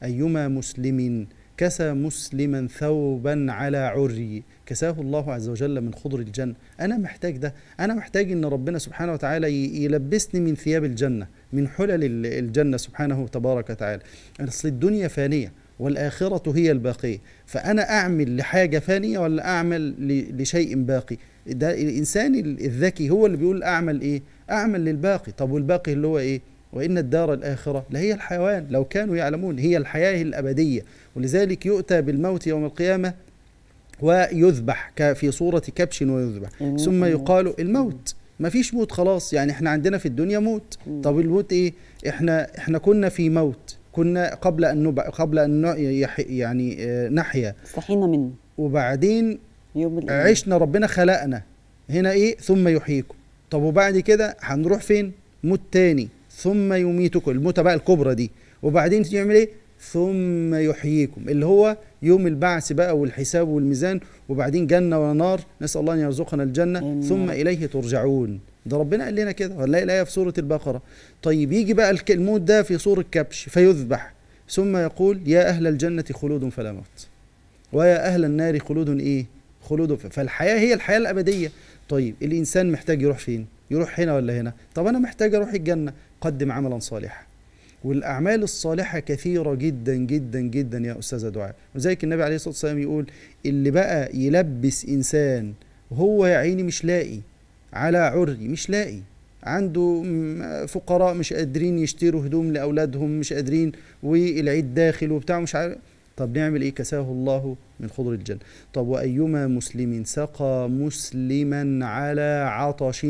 أيما مسلم كسى مسلما ثوبا على عري كساه الله عز وجل من خضر الجنة. أنا محتاج ده، أنا محتاج إن ربنا سبحانه وتعالى يلبسني من ثياب الجنة، من حلل الجنة سبحانه تبارك وتعالى. أصل الدنيا فانية والآخرة هي الباقية، فأنا أعمل لحاجة فانية ولا أعمل لشيء باقي؟ ده الإنسان الذكي هو اللي بيقول أعمل إيه؟ أعمل للباقي. طب والباقي اللي هو إيه؟ وإن الدار الآخرة لهي الحيوان لو كانوا يعلمون، هي الحياة الأبدية. ولذلك يؤتى بالموت يوم القيامة ويذبح في صورة كبش ويذبح، ثم يقال الموت. ما فيش موت خلاص، يعني احنا عندنا في الدنيا موت. طب الموت ايه؟ احنا احنا كنا في موت، كنا قبل ان نبع قبل ان يعني نحيا، صحينا منه، وبعدين يوم عشنا، ربنا خلقنا هنا ايه؟ ثم يحييكم. طب وبعد كده هنروح فين؟ موت تاني، ثم يميتكم، الموتة بقى الكبرى دي. وبعدين تعمل ايه؟ ثم يحييكم، اللي هو يوم البعث بقى والحساب والميزان، وبعدين جنة ونار، نسأل الله أن يرزقنا الجنة. مم. ثم إليه ترجعون، ده ربنا قال لنا كده، ولا الآية في سورة البقرة. طيب يجي بقى الموت ده في صورة كبش فيذبح، ثم يقول يا أهل الجنة خلود فلا موت، ويا أهل النار خلود إيه؟ خلود. فالحياة هي الحياة الأبدية. طيب الإنسان محتاج يروح فين؟ يروح هنا ولا هنا؟ طب أنا محتاج أروح الجنة، قدم عملا صالحا. والأعمال الصالحة كثيرة جدا جدا جدا يا أستاذة دعاء. وذلك النبي عليه الصلاة والسلام يقول اللي بقى يلبس إنسان وهو يا عيني مش لاقي، على عري مش لاقي، عنده فقراء مش قادرين يشتروا هدوم لأولادهم، مش قادرين، والعيد داخل وبتاع مش عارف، طب نعمل إيه؟ كساه الله من خضر الجنة. طب وأيما مسلم سقى مسلما على عطش،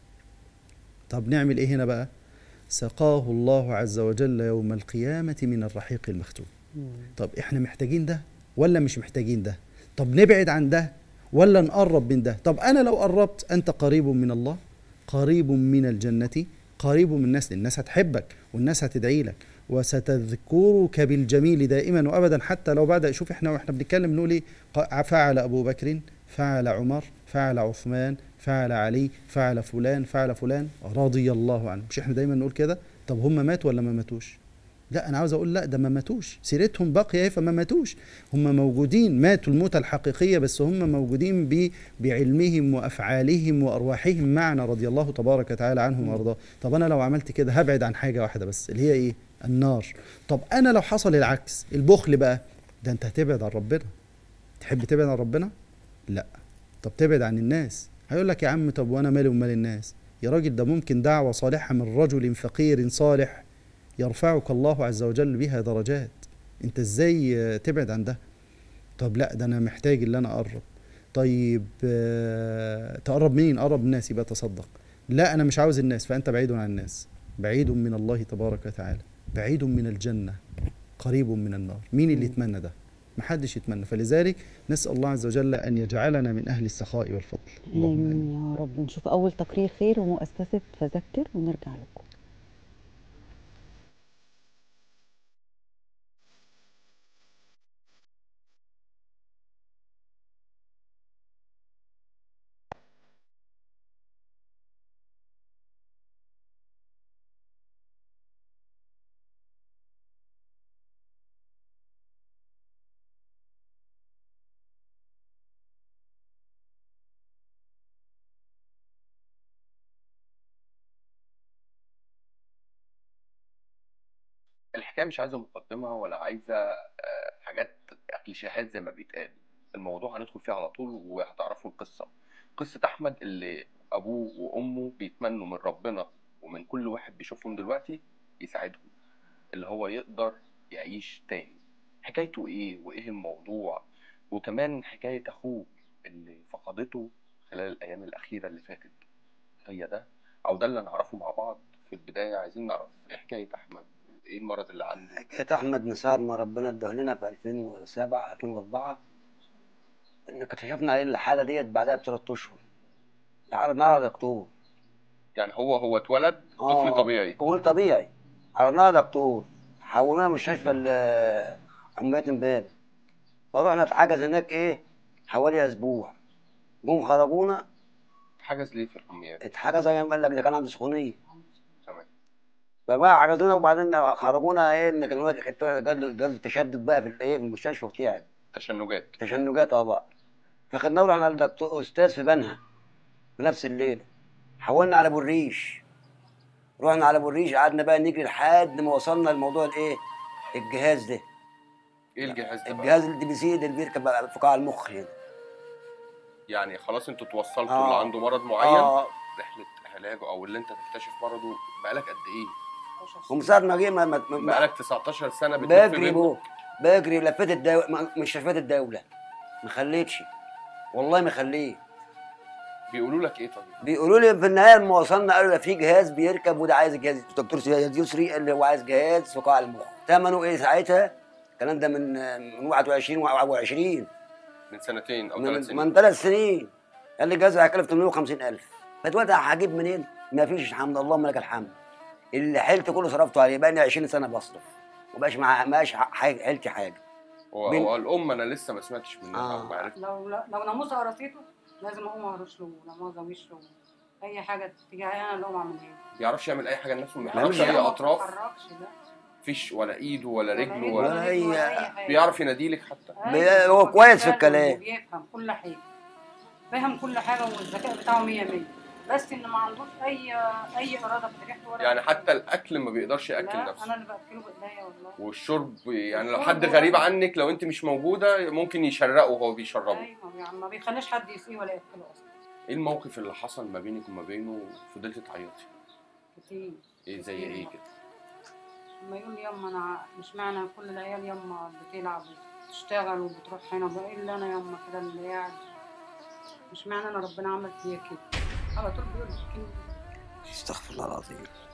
طب نعمل إيه هنا بقى؟ سقاه الله عز وجل يوم القيامة من الرحيق المختوم. طب احنا محتاجين ده ولا مش محتاجين ده؟ طب نبعد عن ده ولا نقرب من ده؟ طب انا لو قربت، انت قريب من الله، قريب من الجنة، قريب من الناس، الناس هتحبك والناس هتدعي لك وستذكرك بالجميل دائما وابدا. حتى لو بعد، شوف احنا واحنا بنتكلم نقول ايه؟ فعل ابو بكر، فعل عمر، فعل عثمان، فعل علي، فعل فلان، فعل فلان رضي الله عنه. مش احنا دايما نقول كده؟ طب هم ماتوا ولا ما ماتوش؟ لا، انا عاوز اقول لا، ده ما ماتوش، سيرتهم باقيه فما ماتوش، هم موجودين، ماتوا الموتة الحقيقيه، بس هم موجودين ب... بعلمهم وافعالهم وارواحهم معنا رضي الله تبارك وتعالى عنهم وارضاه. طب انا لو عملت كده هبعد عن حاجه واحده بس، اللي هي ايه؟ النار. طب انا لو حصل العكس، البخل بقى، ده انت هتبعد عن ربنا. تحب تبعد عن ربنا؟ لا. طب تبعد عن الناس. هيقول لك يا عم طب وانا مالي ومال الناس؟ يا راجل ده ممكن دعوة صالحة من رجل فقير صالح يرفعك الله عز وجل بها درجات، انت ازاي تبعد عن ده؟ طب لا، ده انا محتاج اللي انا اقرب. طيب آه تقرب مين؟ قرب الناس يبقى تصدق. لا انا مش عاوز الناس، فانت بعيد عن الناس، بعيد من الله تبارك وتعالى، بعيد من الجنة، قريب من النار. مين اللي يتمنى ده؟ محدش يتمنى. فلذلك نسأل الله عز وجل أن يجعلنا من أهل السخاء والفضل. آمين يا رب. نشوف أول تقرير خير ومؤسسة فذكر ونرجع لكم. الحكايه مش عايزه مقدمه ولا عايزه حاجات كليشيهات زي ما بيتقال. الموضوع هندخل فيه على طول وهتعرفوا القصه. قصه احمد اللي ابوه وامه بيتمنوا من ربنا ومن كل واحد بيشوفهم دلوقتي يساعدهم، اللي هو يقدر يعيش تاني. حكايته ايه وايه الموضوع، وكمان حكايه اخوه اللي فقدته خلال الايام الاخيره اللي فاتت. هي ده او ده اللي نعرفه مع بعض. في البدايه عايزين نعرف ايه حكايه احمد، ايه المرض اللي عنده. حكاية أحمد من ساعة ما ربنا اداه لنا في ألفين وسبعة ألفين وأربعة إن اكتشفنا عليه الحالة ديت بعدها بثلاث أشهر. عرضناها على دكتور. يعني هو هو اتولد آه طفل طبيعي؟ طفل طبيعي. عرضناها على دكتور، حولناها مستشفى عمال امبارح. فرحنا اتحجز هناك إيه حوالي أسبوع. جم خرجونا. اتحجز ليه في الحميات؟ اتحجز زي ما قال لك ده كان عنده سخونية. تمام. فبقى عرضونا وبعدين خرجونا ايه ان كان كانت جهاز التشدد بقى في الايه في المستشفى بتاعي. تشنجات. تشنجات اه بقى. فخدنا له على الدكتور استاذ في بنها في نفس الليله. حولنا على ابو الريش. رحنا على ابو الريش قعدنا بقى نجري لحد ما وصلنا لموضوع الايه؟ الجهاز ده. ايه الجهاز ده؟ الجهاز الدي بي سي اللي بيركب في قاع المخ هنا. يعني خلاص انتوا توصلتوا آه. اللي عنده مرض معين آه. رحله علاجه او اللي انت تكتشف مرضه بقالك قد ايه؟ ومن ساعه ما جه ما ما بقالك تسعتاشر سنه بتلف بجري بو بجري لفيت الدوله مش لفيت الدوله ما خليتش والله ما خليت. بيقولوا لك ايه طيب؟ بيقولوا لي في النهايه لما وصلنا قالوا في جهاز بيركب وده عايز جهاز. الدكتور سياد يسري قال لي هو عايز جهاز في قاع المخ. ثمنه ايه ساعتها؟ الكلام ده من من واحد وعشرين او عشرين من سنتين او ثلاث سنين من ثلاث سنين. قال لي الجهاز هيكلف ثمانمائة وخمسين ألف. فدلوقتي هجيب منين؟ ما فيش الحمد لله اللهم لك الحمد. اللي حيلتي كله صرفته عليه بقى لي عشرين سنه بصرف ومبقاش مع ماش حيلتي حاجه. هو بين... الام انا لسه ما سمعتش منها. آه. لو لو ناموسه قرصته لازم اقوم اهرش له ناموسه وش له اي حاجه تجاهي انا اللي اقوم اعملها له. ما بيعرفش يعمل اي حاجه لنفسه؟ ما بيعرفش اي اطراف؟ ما بيتحركش لا. مفيش ولا ايده ولا رجله ولا, ولا اي حاجه. بيعرف يناديلك حتى؟ أيوة. هو كويس في الكلام. بيفهم كل حاجه. فاهم كل حاجه والذكاء بتاعه مية مية. بس ان ما عندوش اي اي اراده في ريحته ولا يعني حتى الاكل ما بيقدرش ياكل لا نفسه؟ انا اللي باكله بايديا والله. والشرب يعني لو حد غريب عنك لو انت مش موجوده ممكن يشرقه وهو بيشربه. ايوه يعني ما بيخليش حد يسقيه ولا ياكله اصلا. ايه الموقف اللي حصل ما بينك وما بينه فضلت تعيطي؟ كتير. ايه زي ايه كده؟ لما يقول لي يما انا مش معنى كل العيال يما بتلعب وبتشتغل وبتروح هنا بقى الا انا يما كده اللي قاعد مش معنى انا ربنا عمل فيا كده. على طول بيقول لي كلمه استغفر الله العظيم.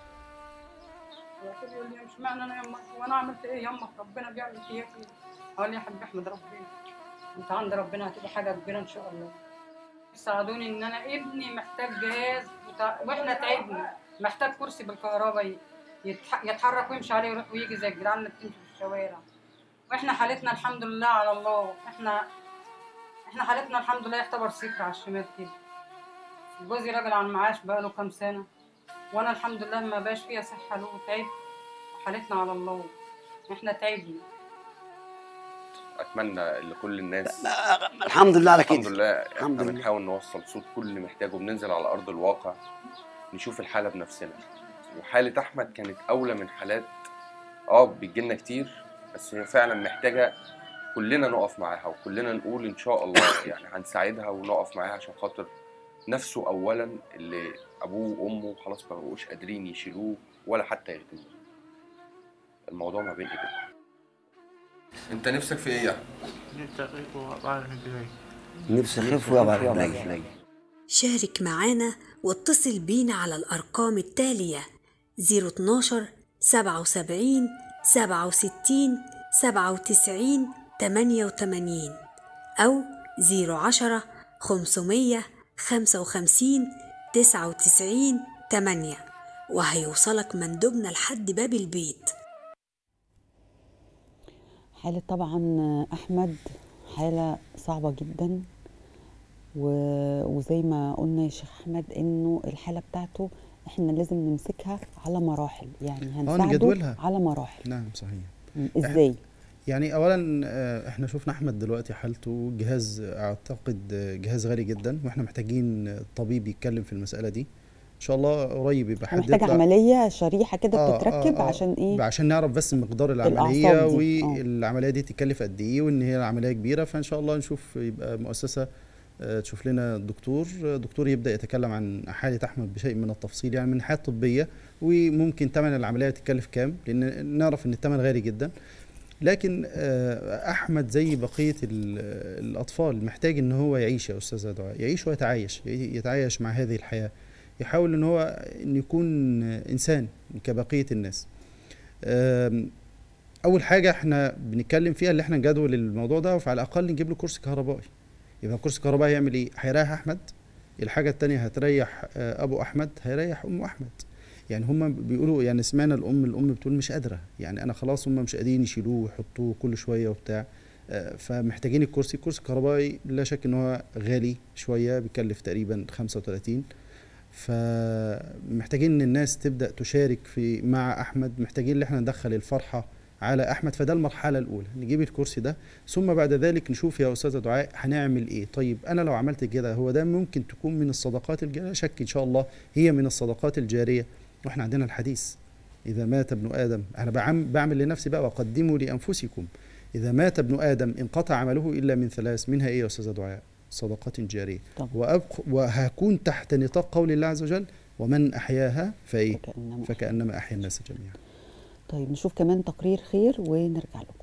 على طول يقول لي مش معنى انا يما وانا عملت ايه يما ربنا بيعمل فيا كده. اقول لي يا حبيبي احمد ربنا انت عند ربنا هتبقى حاجه كبيره ان شاء الله. ساعدوني ان انا ابني محتاج جهاز وتع... واحنا تعبنا محتاج كرسي بالكهرباء يتح... يتحرك ويمشي عليه ويروح ويجي زي الجيران اللي بتمشي في الشوارع. واحنا حالتنا الحمد لله على الله. احنا احنا حالتنا الحمد لله يعتبر صفر على الشمال كده. جوزي راجل عن معاش بقاله كام سنه وانا الحمد لله ما باش فيها صحه له تعب وحالتنا على الله. احنا تعبنا. اتمنى لكل الناس الحمد لله على كده. الحمد لله احنا بنحاول نوصل صوت كل اللي محتاجه وبننزل على ارض الواقع نشوف الحاله بنفسنا. وحاله احمد كانت اولى من حالات اه بتجيلنا كتير بس هي فعلا محتاجه كلنا نقف معاها وكلنا نقول ان شاء الله يعني هنساعدها ونقف معاها عشان خاطر نفسه اولا اللي ابوه وامه خلاص ما بقوش قادرين يشيلوه ولا حتى ياخدوه. الموضوع ما بين ايديكم. انت نفسك في ايه يا نفسي اخف وابقى رجلي. نفسي اخف وابقى رجلي. شارك معانا واتصل بينا على الارقام التاليه صفر اتناشر سبعة وسبعين سبعة وستين سبعة وتسعين تمانية وتمانين أو صفر عشرة خمسمية خمسة وخمسين تسعة وتسعين تمانية وهيوصلك مندوبنا لحد باب البيت. حالة طبعا أحمد حالة صعبة جدا و... وزي ما قلنا يا شيخ أحمد إنه الحالة بتاعته احنا لازم نمسكها على مراحل يعني هنساعده على مراحل. نعم صحيح. ازاي؟ يعني اولا احنا شفنا احمد دلوقتي حالته جهاز اعتقد جهاز غالي جدا واحنا محتاجين طبيب يتكلم في المساله دي ان شاء الله قريب يبقى حد محتاج عمليه شريحه كده آه بتتركب آه آه عشان ايه؟ عشان نعرف بس مقدار العمليه دي. والعمليه دي تكلف قد ايه وان هي عمليه كبيره فان شاء الله نشوف يبقى مؤسسه تشوف لنا دكتور دكتور يبدا يتكلم عن حاله احمد بشيء من التفصيل يعني من الناحيه الطبيه وممكن ثمن العمليه تكلف كام لان نعرف ان الثمن غالي جدا. لكن احمد زي بقيه الاطفال محتاج ان هو يعيش يا استاذه دعاء يعيش ويتعايش يتعايش مع هذه الحياه يحاول ان هو ان يكون انسان كبقيه الناس. اول حاجه احنا بنتكلم فيها اللي احنا نجدول الموضوع ده فعلى الاقل نجيب له كرسي كهربائي. يبقى كرسي كهربائي هيعمل ايه؟ هيريح احمد. الحاجه الثانيه هتريح ابو احمد هيريح ام احمد. يعني هم بيقولوا يعني سمعنا الام الام بتقول مش قادره يعني انا خلاص هم مش قادرين يشيلوه ويحطوه كل شويه وبتاع فمحتاجين الكرسي. الكرسي الكهربائي لا شك ان هو غالي شويه بيكلف تقريبا خمسة وتلاتين فمحتاجين ان الناس تبدا تشارك في مع احمد، محتاجين ان احنا ندخل الفرحه على احمد. فده المرحله الاولى، نجيب الكرسي ده، ثم بعد ذلك نشوف يا استاذه دعاء هنعمل ايه. طيب انا لو عملت كده، هو ده ممكن تكون من الصدقات الجاريه؟ شك ان شاء الله هي من الصدقات الجاريه. واحنا عندنا الحديث اذا مات ابن ادم، انا بعمل لنفسي بقى، وقدموا لانفسكم، اذا مات ابن ادم انقطع عمله الا من ثلاث، منها ايه يا استاذه دعاء؟ صدقات جاريه. وهكون تحت نطاق قول الله عز وجل ومن احياها فايه فكأنما, فكأنما احيا الناس جميعا. طيب نشوف كمان تقرير خير ونرجع لكم.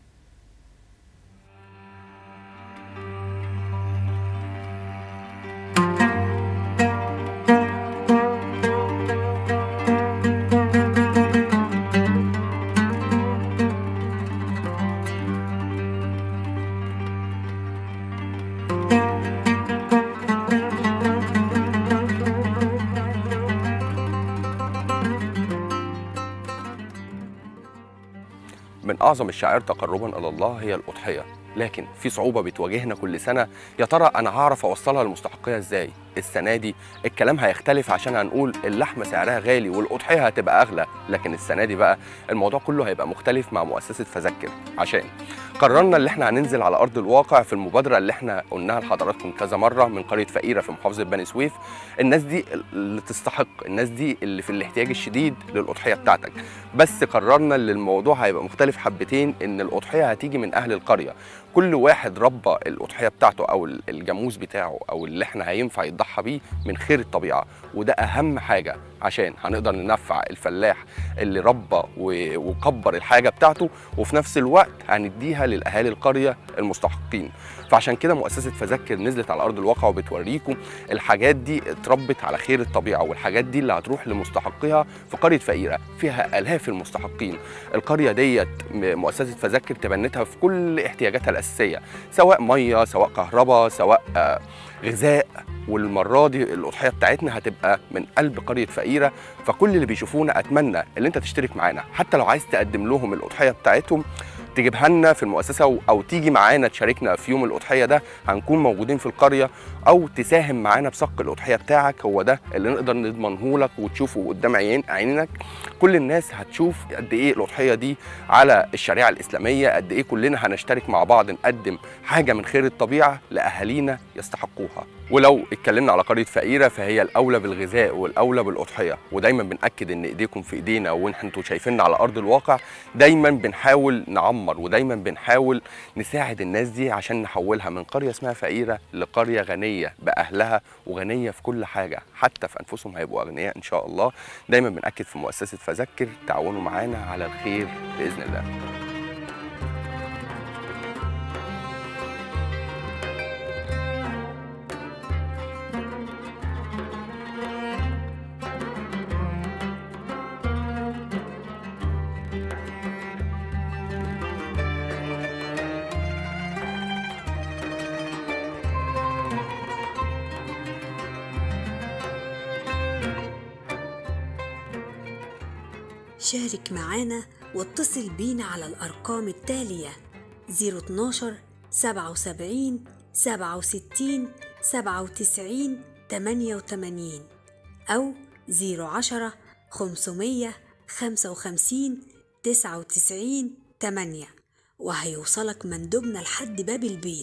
من أعظم الشعائر تقربا إلى الله هي الأضحية، لكن في صعوبة بتواجهنا كل سنة. يا ترى أنا هعرف أوصلها للمستحقية إزاي؟ السنة دي الكلام هيختلف، عشان هنقول اللحمة سعرها غالي والأضحية هتبقى أغلى، لكن السنة دي بقى الموضوع كله هيبقى مختلف مع مؤسسة فذكر، عشان قررنا اللي احنا هننزل على أرض الواقع في المبادرة اللي احنا قلناها لحضراتكم كذا مرة من قرية فقيرة في محافظة بني سويف. الناس دي اللي تستحق، الناس دي اللي في الاحتياج الشديد للأضحية بتاعتك، بس قررنا ان الموضوع هيبقى مختلف حبتين، ان الأضحية هتيجي من أهل القرية. كل واحد ربى الأضحية بتاعته أو الجاموس بتاعه أو اللي احنا هينفع يضحى بيه من خير الطبيعة، وده أهم حاجة عشان هنقدر ننفع الفلاح اللي ربى وكبر الحاجة بتاعته، وفي نفس الوقت هنديها للأهالي القرية المستحقين. فعشان كده مؤسسة فذكر نزلت على أرض الواقع وبتوريكم الحاجات دي اتربت على خير الطبيعة، والحاجات دي اللي هتروح لمستحقيها في قرية فقيرة فيها آلاف المستحقين. القرية ديت مؤسسة فذكر تبنتها في كل احتياجاتها الأساسية، سواء مية، سواء كهرباء، سواء غذاء. والمرة دي الأضحية بتاعتنا هتبقى من قلب قرية فقيرة. فكل اللي بيشوفونا أتمنى اللي انت تشترك معانا، حتى لو عايز تقدم لهم الأضحية بتاعتهم تجيبها لنا في المؤسسة، أو تيجي معانا تشاركنا في يوم الأضحية ده، هنكون موجودين في القرية، أو تساهم معانا بصك الأضحية بتاعك. هو ده اللي نقدر نضمنه لك وتشوفه قدام عين عينك. كل الناس هتشوف قد إيه الأضحية دي على الشريعة الإسلامية، قد إيه كلنا هنشترك مع بعض نقدم حاجة من خير الطبيعة لأهالينا يستحقوها. ولو اتكلمنا على قرية فقيرة فهي الأولى بالغذاء والأولى بالأضحية، ودايما بنأكد إن إيديكم في إيدينا، وإنتوا شايفيننا على أرض الواقع دايما بنحاول نعمر، ودايما بنحاول نساعد الناس دي عشان نحولها من قرية اسمها فقيرة لقرية غنية بأهلها وغنية في كل حاجة، حتى في أنفسهم هيبقوا أغنياء إن شاء الله. دايما بنأكد في مؤسسة فذكر تعاونوا معانا على الخير بإذن الله. شارك معانا واتصل بينا على الأرقام التالية صفر اتناشر سبعة وسبعين سبعة وستين سبعة وتسعين تمانية وتمانين أو صفر عشرة خمسمية خمسة وخمسين تسعة وتسعين تمانية، وهيوصلك مندوبنا لحد باب البيت.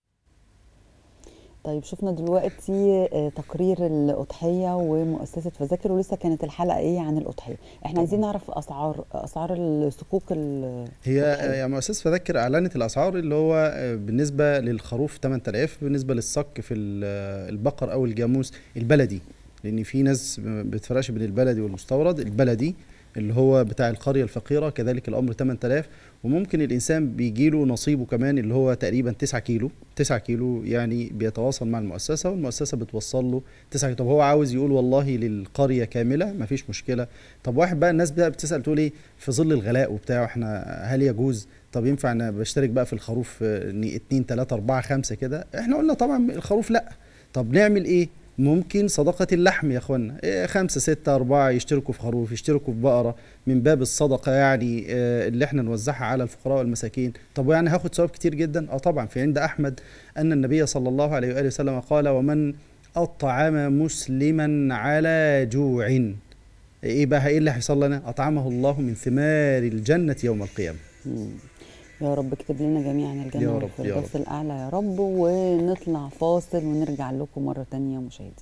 طيب شفنا دلوقتي تقرير الأضحية ومؤسسة فذكر، ولسه كانت الحلقة ايه عن الأضحية. احنا عايزين نعرف اسعار اسعار الصكوك. هي يعني مؤسسة فذكر اعلنت الاسعار اللي هو بالنسبة للخروف ثمانية آلاف، بالنسبة للصك في البقر او الجاموس البلدي، لان في ناس بتفرقش بين البلدي والمستورد. البلدي اللي هو بتاع القرية الفقيرة كذلك الأمر ثمانية آلاف، وممكن الإنسان بيجيله نصيبه كمان اللي هو تقريبا تسعة كيلو تسعة كيلو، يعني بيتواصل مع المؤسسة والمؤسسة بتوصل له تسعة كيلو. طب هو عاوز يقول والله للقرية كاملة مفيش مشكلة. طب واحد بقى الناس بقى بتسأل تقول ايه في ظل الغلاء وبتاع، احنا هل يجوز؟ طب ينفع انا بشترك بقى في الخروف اتنين تلاتة اربعة خمسة كده؟ احنا قلنا طبعا الخروف لا. طب نعمل ايه؟ ممكن صدقة اللحم يا اخوانا، إيه خمسة ستة أربعة يشتركوا في خروف، يشتركوا في بقرة، من باب الصدقة يعني آه اللي احنا نوزعها على الفقراء والمساكين. طب يعني هاخد ثواب كتير جدا؟ اه طبعا. في عند أحمد أن النبي صلى الله عليه وآله وسلم قال: ومن أطعم مسلما على جوع. إيه بقى إيه اللي هيحصل لنا؟ أطعمه الله من ثمار الجنة يوم القيامة. مم. يا رب اكتب لنا جميعا الجنة والفردوس الأعلى يا رب. ونطلع فاصل ونرجع لكم مرة تانية مشاهدين.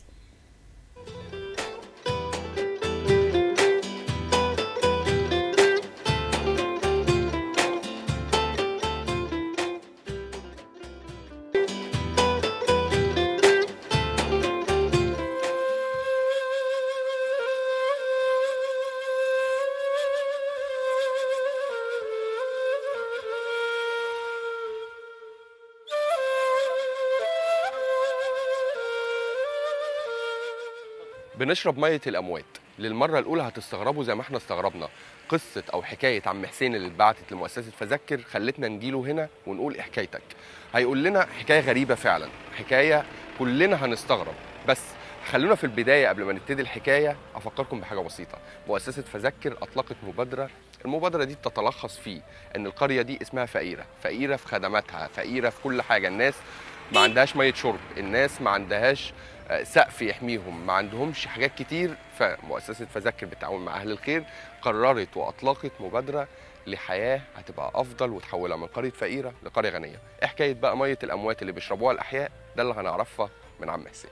بنشرب مية الأموات. للمرة الأولى هتستغربوا زي ما احنا استغربنا. قصة أو حكاية عم حسين اللي اتبعتت لمؤسسة فذكر خلتنا نجيله هنا ونقول إيه حكايتك. هيقول لنا حكاية غريبة فعلا، حكاية كلنا هنستغرب. بس خلونا في البداية قبل ما نبتدي الحكاية أفكركم بحاجة بسيطة. مؤسسة فذكر أطلقت مبادرة، المبادرة دي بتتلخص في إن القرية دي اسمها فقيرة، فقيرة في خدماتها، فقيرة في كل حاجة. الناس ما عندهاش مية شرب، الناس ما عندهاش سقف يحميهم، ما عندهمش حاجات كتير. فمؤسسة فذكر بالتعاون مع أهل الخير قررت وأطلقت مبادرة لحياة هتبقى أفضل وتحولها من قرية فقيرة لقرية غنية. إيه حكاية بقى مية الأموات اللي بيشربوها الأحياء؟ ده اللي هنعرفها من عم حسين.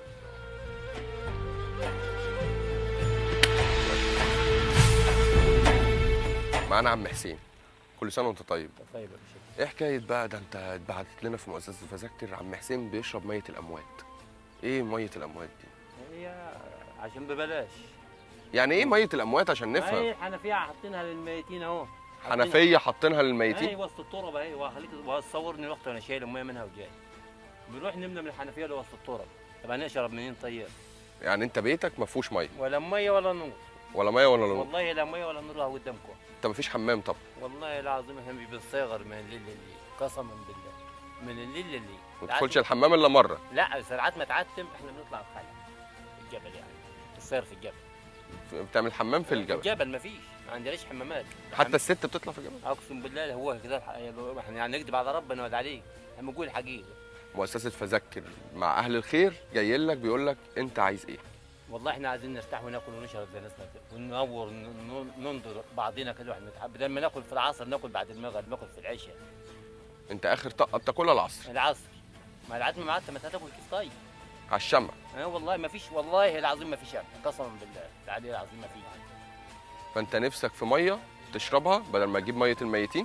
معانا عم حسين، كل سنة وأنت طيب. طيب يا باشا. إيه حكاية بقى ده؟ أنت اتبعتت لنا في مؤسسة فذكر عم حسين بيشرب مية الأموات. ايه ميه الاموات دي؟ هي عشان ببلاش. يعني ايه ميه الاموات عشان نفهم؟ اهي حنفيه حاطينها للميتين اهو. حنفيه حاطينها للميتين؟ اهي وسط التراب اهي. وهخليك وهتصورني الوقت وانا شايل الميه منها وجاي. بنروح نملى من الحنفيه اللي وسط التراب. طب هنشرب منين طيب؟ يعني انت بيتك ما فيهوش ميه؟ ولا ميه ولا نور. ولا ميه ولا نور؟ والله لا ميه ولا نور اهو قدامكم. انت ما فيش حمام طب؟ والله العظيم احنا بنصغر من الليل لليل قسما بالله. من الليل لليل. ما تدخلش الحمام الا مره؟ لا ساعات ما تعتم احنا بنطلع الخلا في الجبل، يعني السير في الجبل. بتعمل حمام في الجبل؟ في الجبل ما فيش، ما عندناش حمامات. حتى الست بتطلع في الجبل؟ اقسم بالله هو كده. احنا يعني نكذب على ربنا ولا عليك، احنا بنقول الحقيقه. مؤسسه فذكر مع اهل الخير جاي لك بيقول لك انت عايز ايه؟ والله احنا عايزين نرتاح وناكل ونشرب زي ناسنا كده، وننور ننظر بعضينا كده واحنا نتعب، بدل ما ناكل في العصر ناكل بعد المغرب، ناكل في العشاء. انت اخر طاقه بتاكلها العصر؟ العصر. ما العتمه معتمه ما هتاكل كيف طيب؟ على الشمع. اه والله ما فيش، والله العظيم ما فيش شمع قسما بالله العلي العظيم ما فيش. فانت نفسك في ميه تشربها بدل ما تجيب ميه الميتين،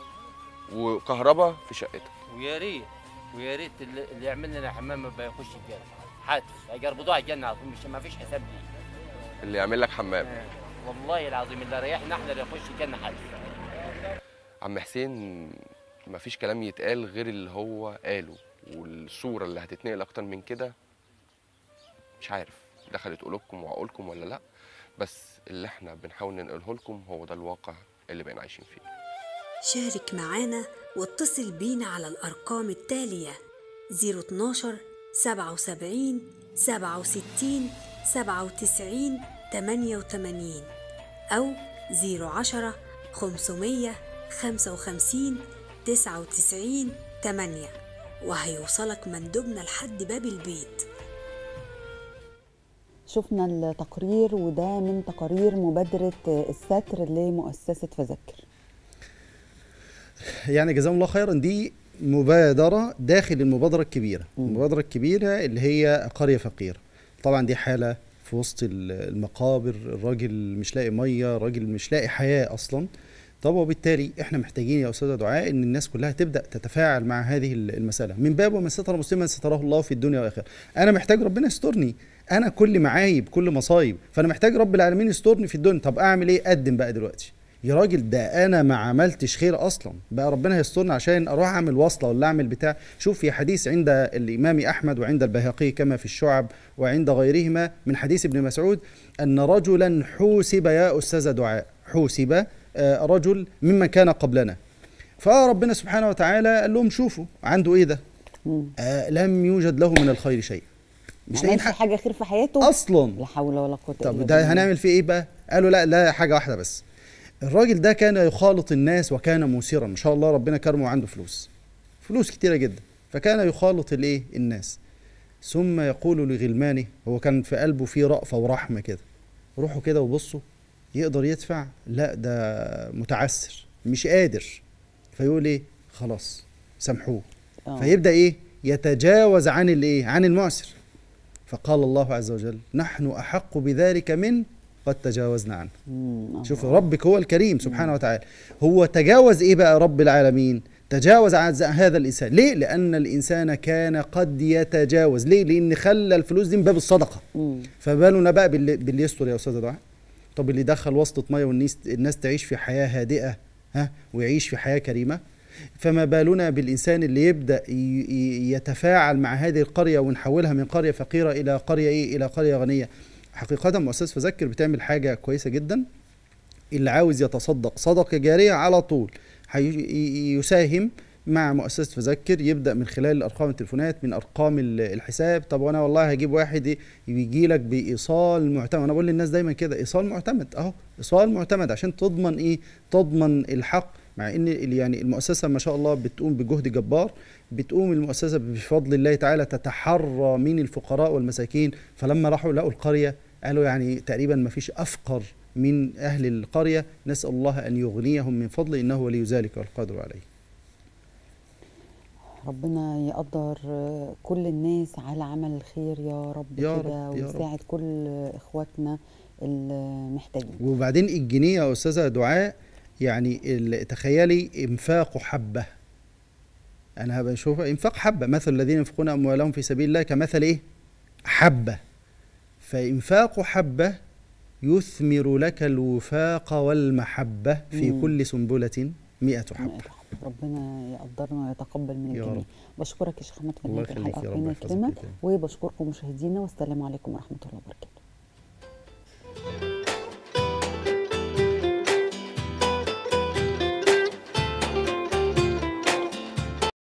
وكهرباء في شقتك. ويا ريت ويا ريت اللي يعمل لنا حمام ما يخش الجنه حتف هيجربوه على الجنه على طول، مش ما فيش حساب ليه. اللي يعمل لك حمام. اه والله العظيم اللي ريحنا احنا اللي يخش الجنه حتف. عم حسين ما فيش كلام يتقال غير اللي هو قاله، والصوره اللي هتتنقل اكتر من كده مش عارف دخلت قلوبكم وعقولكم ولا لا، بس اللي احنا بنحاول ننقله لكم هو ده الواقع اللي بقينا عايشين فيه. شارك معانا واتصل بينا على الأرقام التالية صفر اتناشر سبعة وسبعين سبعة وستين سبعة وتسعين تمانية وتمانين أو صفر عشرة خمسمية خمسة وخمسين تسعة وتسعين تمانية، وهيوصلك مندوبنا لحد باب البيت. شفنا التقرير وده من تقارير مبادرة الستر لمؤسسة فذكر. يعني جزاهم الله خيرا، دي مبادرة داخل المبادرة الكبيرة. م. المبادرة الكبيرة اللي هي قرية فقيرة. طبعا دي حالة في وسط المقابر، الراجل مش لاقي مية، الراجل مش لاقي حياة أصلا. طب وبالتالي احنا محتاجين يا أستاذة دعاء ان الناس كلها تبدأ تتفاعل مع هذه المسألة من باب ومن ستر مسلما ستره الله في الدنيا والآخرة. أنا محتاج ربنا يسترني، أنا كل معايب كل مصايب، فأنا محتاج رب العالمين يسترني في الدنيا. طب أعمل إيه؟ أقدم بقى دلوقتي يا راجل، ده انا ما عملتش خير اصلا، بقى ربنا يسترنا عشان اروح اعمل وصله ولا اعمل بتاع. شوف في حديث عند الامام احمد وعند البيهقي كما في الشعب وعند غيرهما من حديث ابن مسعود ان رجلا حوسب، يا استاذه دعاء، حوسب رجل ممن كان قبلنا، فربنا سبحانه وتعالى قال لهم شوفوا عنده ايه ده؟ آه لم يوجد له من الخير شيء، مش لاقي حاجه خير في حياته اصلا. لا حول ولا قوه الا بالله. طب ده هنعمل فيه ايه بقى؟ قالوا لا لا حاجه واحده بس. الراجل ده كان يخالط الناس وكان موسرا، ما شاء الله ربنا كرمه وعنده فلوس، فلوس كتيرة جدا، فكان يخالط الايه؟ الناس. ثم يقول لغلمانه، هو كان في قلبه فيه رأفة ورحمة كده، روحوا كده وبصوا يقدر يدفع؟ لا ده متعسر مش قادر. فيقول ايه؟ خلاص سامحوه. آه. فيبدأ ايه؟ يتجاوز عن الايه؟ عن المعسر. فقال الله عز وجل نحن أحق بذلك من قد تجاوزنا عنه. شوف ربك هو الكريم سبحانه وتعالى، هو تجاوز ايه بقى رب العالمين؟ تجاوز عن هذا الإنسان. ليه؟ لأن الإنسان كان قد يتجاوز. ليه؟ لأن خلى الفلوس دي من باب الصدقة. فبالنا بقى باللي, باللي يستر يا أستاذة دعاء. طب اللي دخل وسطة مية والناس الناس تعيش في حياة هادئة ها ويعيش في حياة كريمة، فما بالنا بالإنسان اللي يبدأ يتفاعل مع هذه القرية ونحولها من قرية فقيرة إلى قرية إيه؟ إلى قرية غنية. حقيقة مؤسسة فذكر بتعمل حاجة كويسة جدا. اللي عاوز يتصدق صدقة جارية على طول يساهم مع مؤسسة فذكر، يبدأ من خلال الأرقام التليفونات، من أرقام الحساب. طب وأنا والله هجيب واحد يجي لك بإيصال معتمد. أنا بقول للناس دايما كده، إيصال معتمد أهو، إيصال معتمد عشان تضمن إيه؟ تضمن الحق. مع إن يعني المؤسسة ما شاء الله بتقوم بجهد جبار، بتقوم المؤسسة بفضل الله تعالى تتحرى من الفقراء والمساكين. فلما راحوا لقوا القرية قالوا يعني تقريبا ما فيش أفقر من أهل القرية، نسأل الله أن يغنيهم من فضله إنه ولي ذلك والقادر عليه. ربنا يقدر كل الناس على عمل الخير يا رب يا كده، رب يا ويساعد رب. كل إخواتنا المحتاجين. وبعدين الجنيه يا أستاذة دعاء، يعني تخيلي إنفاق حبة، أنا بشوف إنفاق حبة، مثل الذين ينفقون أموالهم في سبيل الله كمثل إيه؟ حبة. فإنفاق حبة يثمر لك الوفاق والمحبة في مم. كل سنبلة مئة حبة. ربنا يقدرنا ويتقبل من الجميع. بشكرك يا شيخ احمد في الله نهاية الحلقة، يخليك يا ربنا رب يكرمك، وبشكركم مشاهدينا، والسلام عليكم ورحمة الله وبركاته.